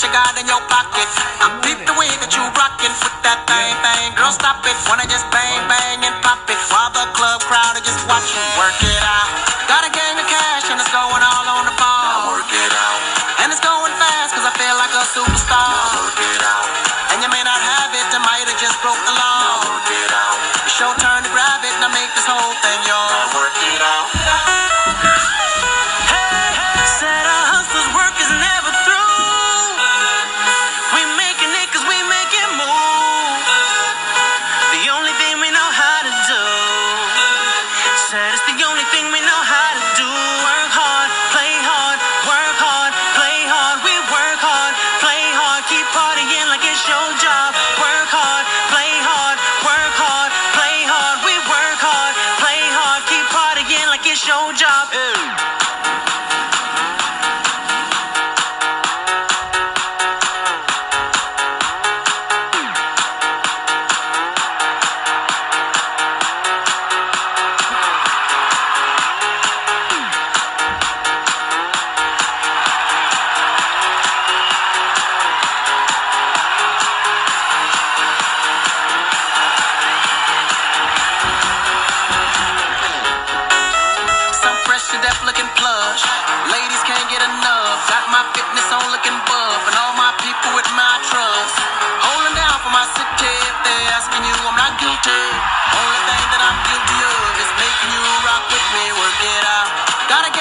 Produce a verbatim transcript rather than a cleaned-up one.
you got in your pocket. I peep the way that you rockin' with that thing, thing. Girl, stop it. Wanna just bang, bang and pop it while the club crowd are just watching. Work it out. Got a gang of cash and it's going all on the phone. Now work it out. And it's going fast cause I feel like a superstar. Now work it out. And you may not have it, I might have just broke the law. Now work it out. It's your turn to grab it and I make this whole thing yours. Now work it out. Show job. Ew. Looking plush, ladies can't get enough. Got my fitness on looking buff, and all my people with my trust. Holding down for my city. If they're asking you, I'm not guilty. Only thing that I'm guilty of is making you rock with me. Work it out. Gotta get